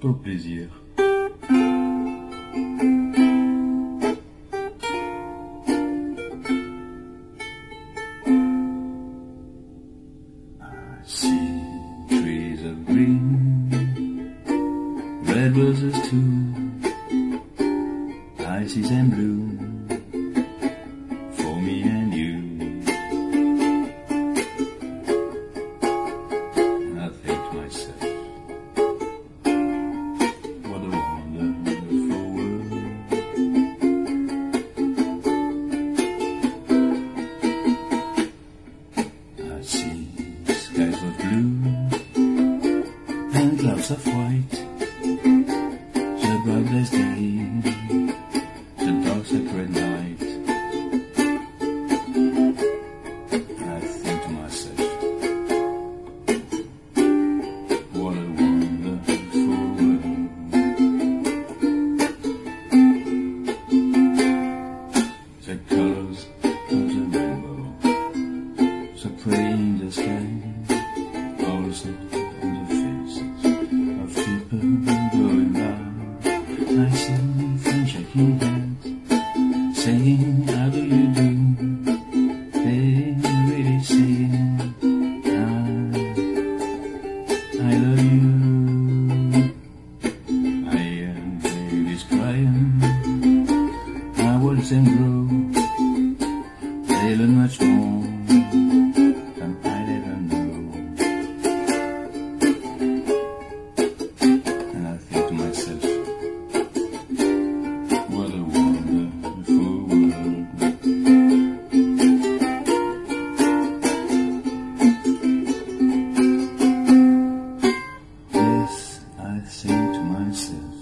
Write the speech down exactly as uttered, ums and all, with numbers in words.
pour le plaisir. I see trees of green, red roses too, I see them blue for me and you. And I think to myself, what a wonderful world. I see skies of blue and clouds of white, the bright blessed day, the dark sacred night. And I think to myself, what a wonderful world. The colors of the rainbow, so pretty in the sky, also on the faces of people going by. I see friends shaking hands, saying, how do you do? They really saying, I, I love you. I hear babies crying, I watch them grow. They learn much more than I ever know. And I think to myself, what a wonderful world. Yes, I think to myself,